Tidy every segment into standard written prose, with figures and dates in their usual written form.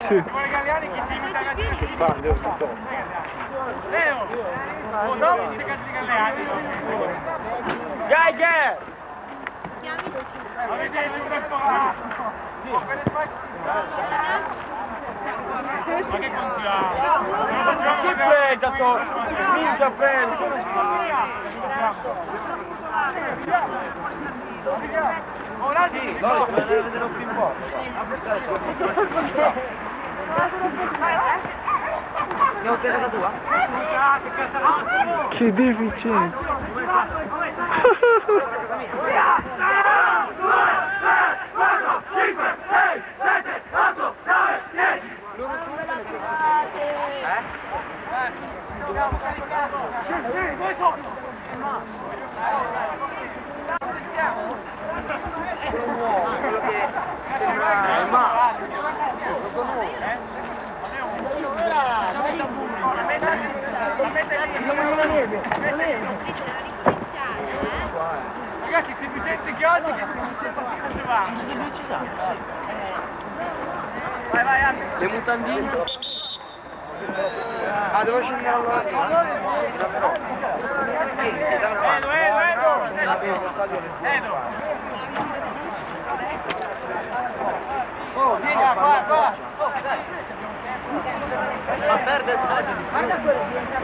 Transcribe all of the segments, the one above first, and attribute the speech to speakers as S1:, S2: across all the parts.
S1: Sì.
S2: Come i Galliani chi si imita
S1: Che fa? Leo, tutto.
S2: Leo! Oh, dopo ti cazzo di Galliani!
S3: Geiger!
S2: Avete il temporato! Ma che contiamo?
S3: Che predato! Minchia predato!
S2: Oh, l'altro sì,
S3: No, non più importa. Andiamo per casa tua?
S1: Che deficiente!
S3: Quello che sembra il Max.
S2: Ragazzi, semplicemente che oggi che non si faceva. Vai, vai, Andy.
S3: Le mutandine. Ah, devo scendere allora.
S2: Edo.
S3: Oh, vieni a qua. Ma perde il poggio di guarda quello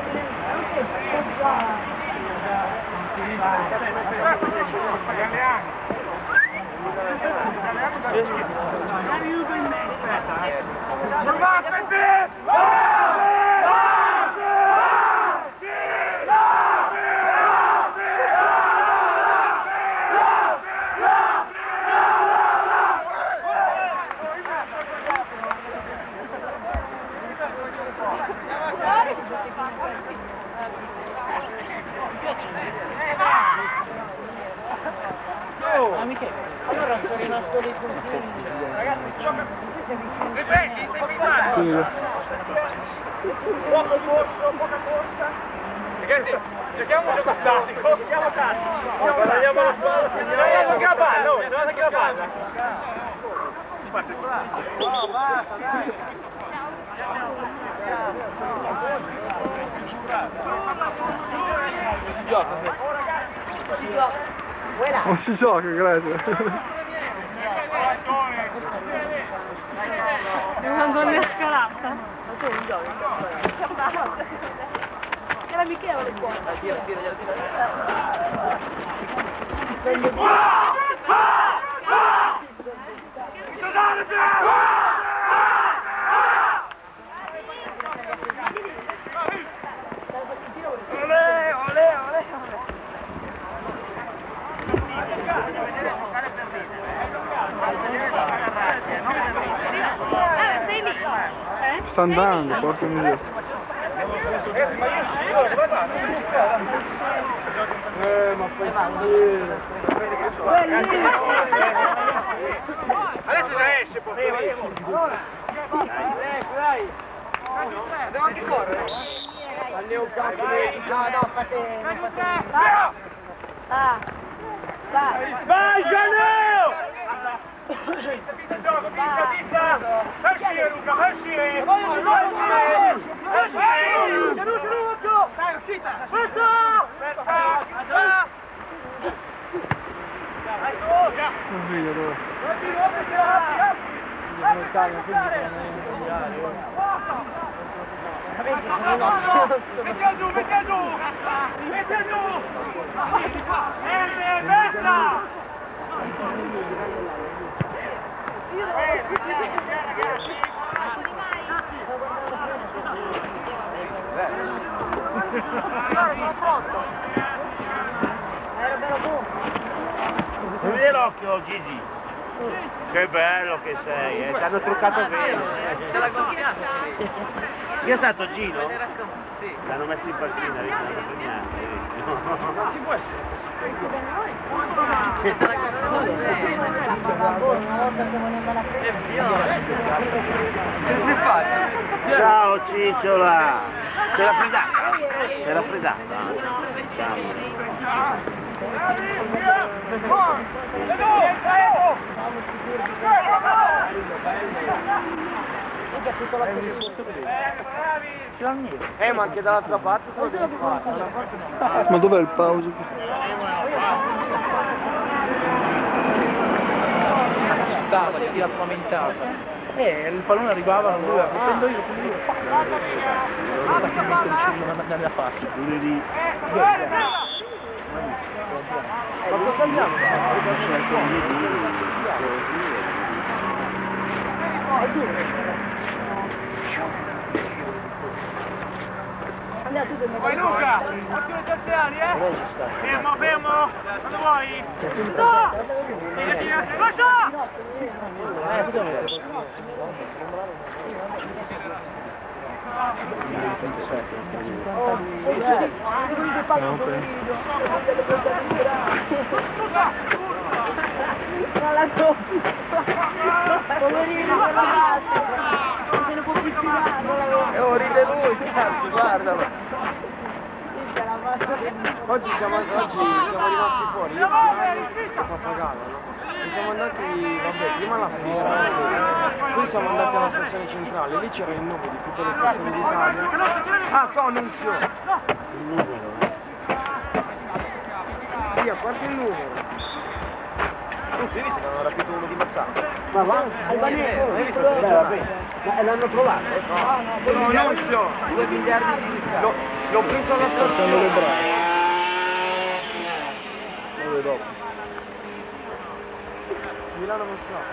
S3: allora sono rimasto lì con ragazzi,
S2: ripeti, stai filmando? Poco corso, poca corsa. Ragazzi, cerchiamo un gioco statico, andiamo tattico. Guardiamo la palla, guardiamo anche la palla, guardiamo anche la palla. No, basta, dai.
S3: si gioca.
S1: Non si gioca, grazie.
S4: Una donna scalata. Ma tu non giochi? Che l'amichevole qua.
S3: Tira.
S4: Stai lì.
S1: Sta andando, porca miseria. Ma poi
S2: Adesso già esce, poverissimo. Dai.
S3: Devo anche correre. No, fate.
S2: Vai, Gianeo! Pisa il gioco, pisa! Fai uscire, Luca, fai uscire! Fai uscire! Dai, uscita! Questo!
S1: non vedo dove.
S2: Metti giù! Basta!
S3: Allora sono pronto.
S5: Vedi l'occhio, Gigi? Che bello che sei, ti hanno truccato bene.
S3: C'è la confidenza.
S5: Chi è stato Gino?
S3: Sì.
S5: L'hanno messo in panchina, li hanno premiati.
S3: Non si può essere. Che si fa?
S5: Ciao Cicciola! Sei raffreddata? Sei raffreddata? Ciao.
S3: Luca, sei con la chiesa sotto qui.
S2: Ma anche dall'altra parte te lo devi fare.
S1: Ma dov'è il pausa?
S3: Stava, si è tirato spamentata. Il pallone arrivava, non doveva, lo prendo io, Faccio mettere il cielo nella faccia.
S2: Ma cosa andiamo?
S5: Vai Luca, ottimo terziari, Fermo, fermo, quando vuoi? No!
S2: Ride lui, cazzo, guardalo. Oggi siamo rimasti fuori, io e Pappagallo, no? E siamo andati, vabbè, prima alla fiera, la sera, poi siamo andati alla stazione centrale, lì c'era il nome di tutte le stazioni d'Italia. Ah, qua Nunzio! Il numero? Sì, a parte il numero. Tu hai visto che hanno rapito uno di Massaco?
S3: Ma va?
S2: Albanese!
S3: Ma l'hanno provato?
S2: No, Nunzio! 2 miliardi di riscatto. L'ho preso alla stazione.
S1: Le brave. Dove dopo?
S2: Milano Massaco.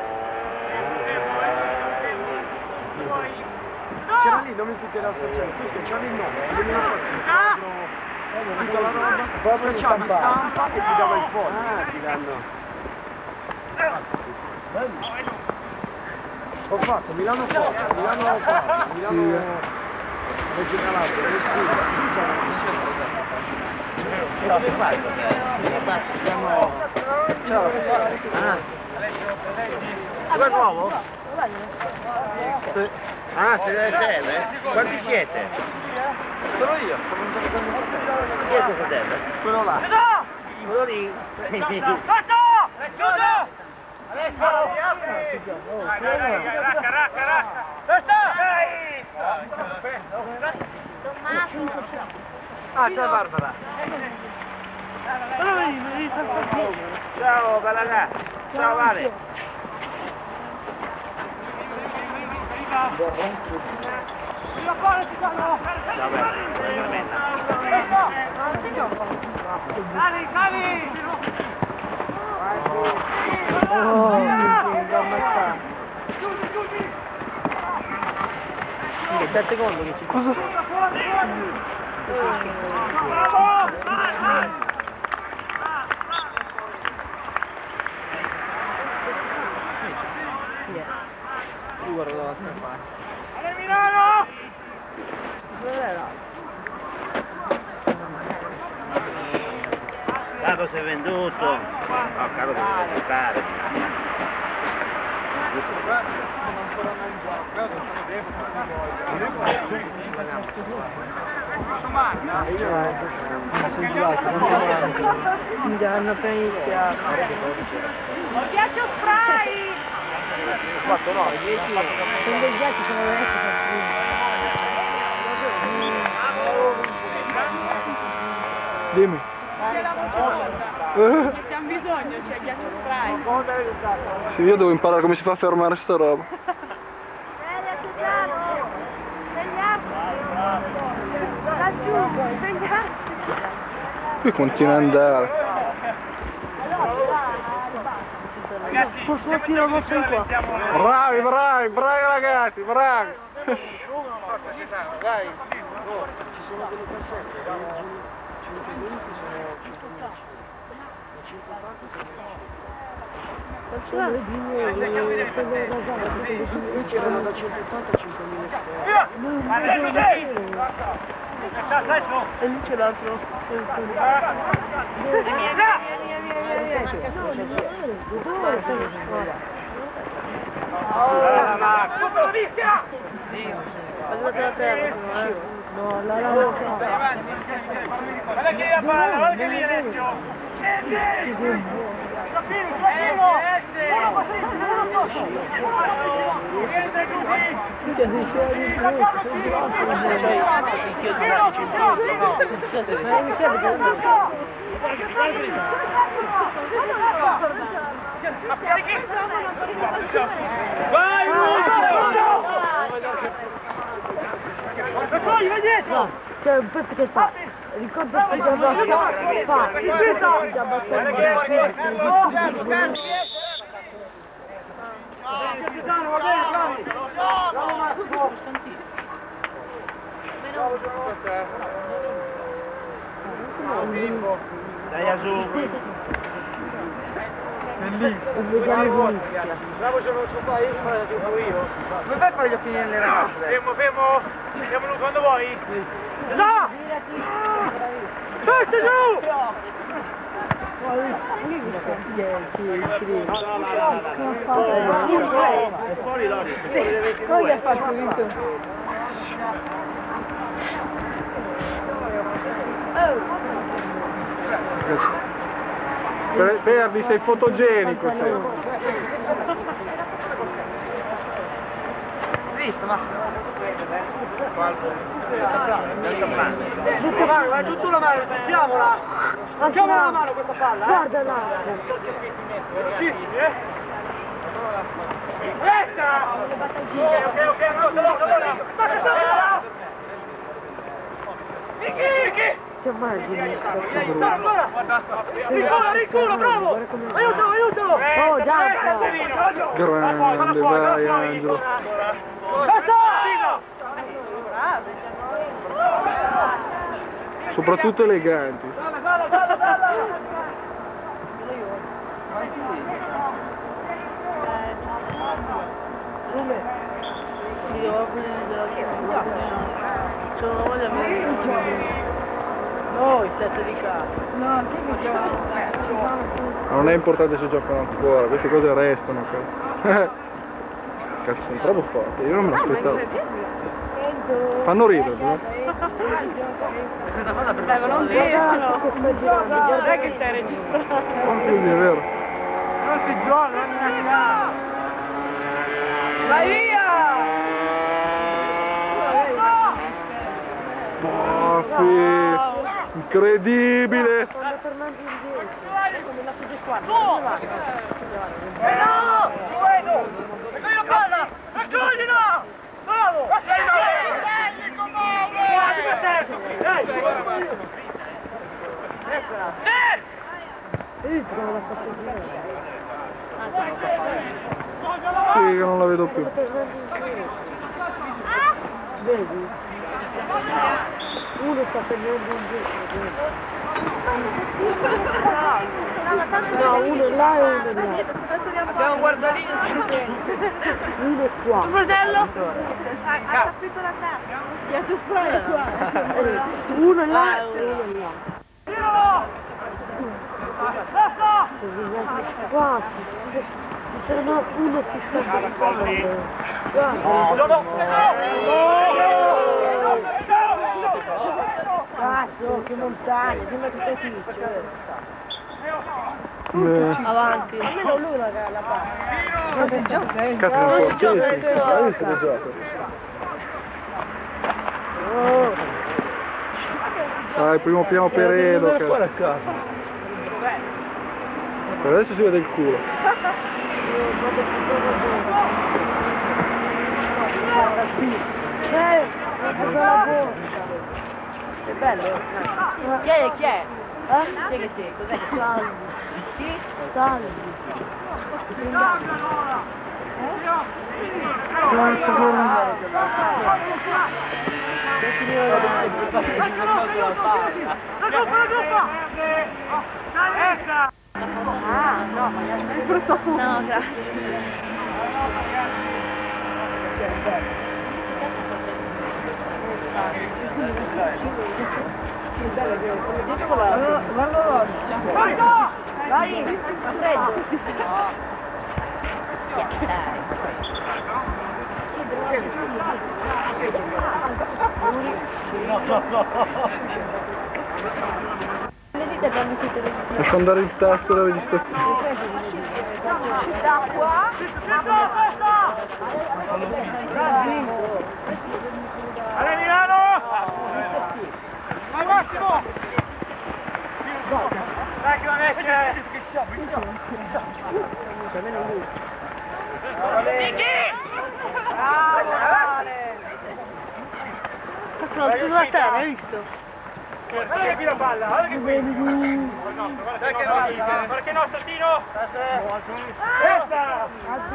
S2: C'era lì i nomi tutti della stazione, tu schiacciavi il nome, tutta la roba, schiacciavi stampa e ti dava il foglio. Ah, ti danno. Ho fatto Milano Forte, Milano Forte, Milano Reggio Calabria, Messina, e dove fai? Ciao.
S5: Dove è nuovo? Ah, se deve serve? Quanti siete?
S2: Sono io, sono un giocatore.
S5: Chi è tuo fratello?
S2: Quello là.
S5: Quello lì.
S2: Ah, ciao Barbara.
S5: Ciao bella ragazza. Ciao Vale. Ciao bella.
S3: È il secondo che ci fa.
S1: Cosa?
S2: Guarda dall'altra parte.
S5: Ale Milano! Carlo si è venduto. No, Carlo deve giocare.
S3: Hanno appena iniziato.
S4: Ghiaccio spray!
S2: 4, 9, 10.
S3: Sono dei ghiacci, sono veramente
S1: Dimmi.
S4: Se hanno bisogno c'è ghiaccio spray.
S1: Sì, io devo imparare come si fa a fermare sta roba.
S4: Laggiù, vengo va.
S1: Qui continua ad andare.
S3: Posso tirare una mossa in qua?
S1: Bravi, bravi, bravi ragazzi, bravi.
S2: Dai, ci sono delle cassette, 120 sono 110. 180. Qui c'erano da 180 a 5.000.
S3: E lì c'è l'altro. Guardate la terra. No, la lava.
S5: Guarda che la palla, guarda che lì Alessio! Scendi! Vai, vai dietro!
S6: C'è un pezzo che sta, ricorda che già abbassa, già abbassa
S5: dai su!
S6: Bellissimo!
S2: Bravo, se non so fare io, farò io.
S3: Come fai a fare gli occhi nelle ragazze?
S5: Fermo, fermo! Siamo lui quando vuoi! Già! Testa giù!
S2: Fuori Lori,
S6: Poi ha fatto vinto.
S1: Perdi, sei fotogenico, sei.
S3: Visto Massimo?
S5: Vai giù tu la mano, tocchiamola! Tocchiamola la mano questa palla,
S6: Guarda là!
S5: Velocissimi, Alessa! Ok, allora! Stacca! Vicky!
S6: Che immagini!
S5: Rincula, bravo! Aiutalo!
S6: Oh, già!
S1: Grande, vai Angelo. Soprattutto eleganti.
S3: No, in testa di casa.
S6: No,
S1: Non è importante se giocano ancora, queste cose restano. Cazzo, sono troppo forti, io non me l'aspettavo. Fanno ridere, no?
S3: Questa cosa per
S4: Dai, ma non dicono!
S6: che sta girando,
S4: Guarda che stai registrando!
S1: Quindi è vero.
S3: Non ti gioco,
S4: Vai via!
S1: Baffi! Incredibile!
S6: sta tornando indietro.
S4: Come la sugge qua. No! Ci vedo! Prendi la palla! Raccoglila! Bravo! Guardi per te!
S6: Vedi come la sta girando?
S1: Sì, che non la vedo più.
S6: Sta tornando indietro. Vedi? Uno sta tornando indietro. No, uno è là e uno è là.
S4: Abbiamo guardalino
S6: Uno è qua.
S4: fratello? Ha capito la tazza. Ti ha spray qua.
S6: Uno è là e uno è là. Qua si ferma, uno si sta passando. Guarda. Cazzo, che montagna, sembra tutto ciccio. Avanti. Almeno lui la palla. Non si gioca,
S1: Cazzo, non si gioca. Io se lo gioco. Dai, primo piano Peredo. Cazzo. Per adesso si vede il culo.
S6: La borsa.
S4: È bello? Chi è? Chi è? Chi è che sei? Cos'è che sei?
S6: Salvi.
S4: Chi?
S6: Salvi.
S4: Ah, no, no, grazie. Vai, fa freddo.
S6: vanno tutte le
S1: Lascio andare il testo della registrazione.
S5: Ale Milano! Vai Massimo! Dai che non esce!
S6: Cazzo, l'ho tirato a terra, hai visto?
S5: Guarda che qui la palla, guarda che qui! Guarda che nostro Tino! Testa!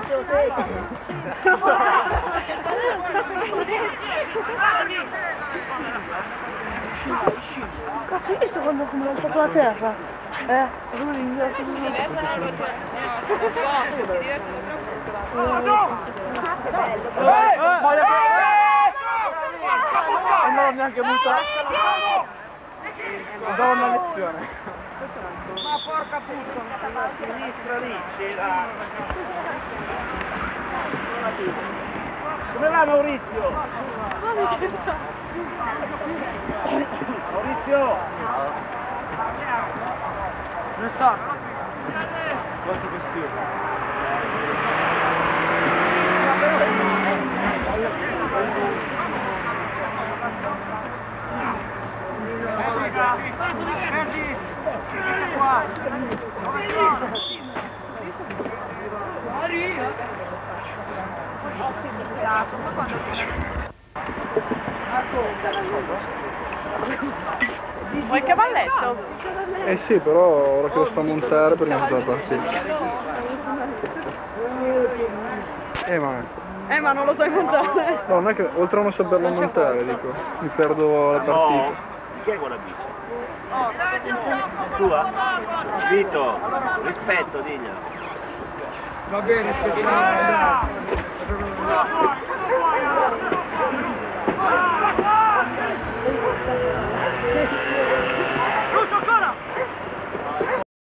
S6: Cazzo, hai visto quando come l'ho alzato la terra? Lui ringrazio
S3: non l'ho neanche mutato. Do una lezione.
S5: Ma porca puttana, a sinistra lì c'era. Come va Maurizio? Maurizio!
S3: Non sta.
S2: Quanti questioni?
S4: Vuoi il cavalletto?
S1: Eh sì, però ora che lo sto a montare prima di la partita.
S4: Ma non lo sai montare.
S1: No, non è che oltre a non saperlo montare, dico, mi perdo la partita.
S7: Chi è quella bici? Tua? Vito, rispetto, diglielo.
S3: Va bene, aspetta.